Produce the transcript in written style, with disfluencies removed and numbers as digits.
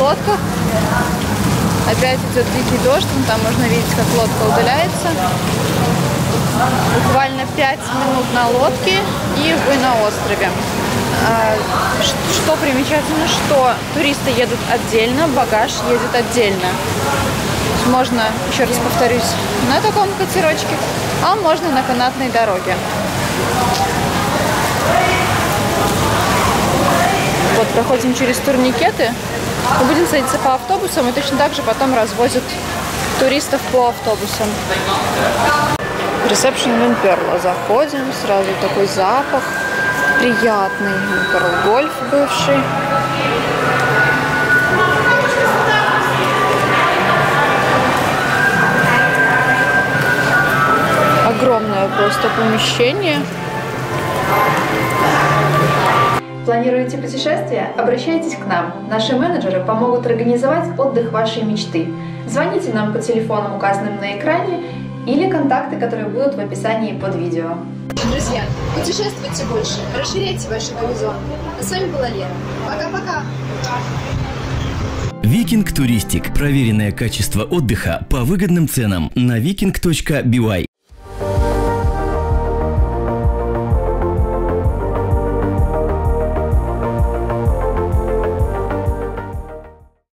лодках. Опять идет дикий дождь, там можно видеть, как лодка удаляется. Буквально 5 минут на лодке, и вы на острове. Что примечательно, что туристы едут отдельно, багаж едет отдельно. Можно, еще раз повторюсь, на таком катерочке, а можно на канатной дороге. Вот, проходим через турникеты. Мы будем садиться по автобусам, и точно так же потом развозят туристов по автобусам. Ресепшн Винперла. Заходим, сразу такой запах приятный. Винперл Гольф бывший. Огромное просто помещение. Планируете путешествие? Обращайтесь к нам. Наши менеджеры помогут организовать отдых вашей мечты. Звоните нам по телефонам, указанным на экране, или контакты, которые будут в описании под видео. Друзья, путешествуйте больше, расширяйте ваши горизонты. А с вами была Лера. Пока-пока! Викинг Туристик. Проверенное качество отдыха по выгодным ценам на viking.by.